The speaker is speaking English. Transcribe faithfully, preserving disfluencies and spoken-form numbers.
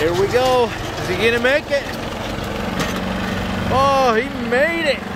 Here we go. Is he gonna make it? Oh, he made it.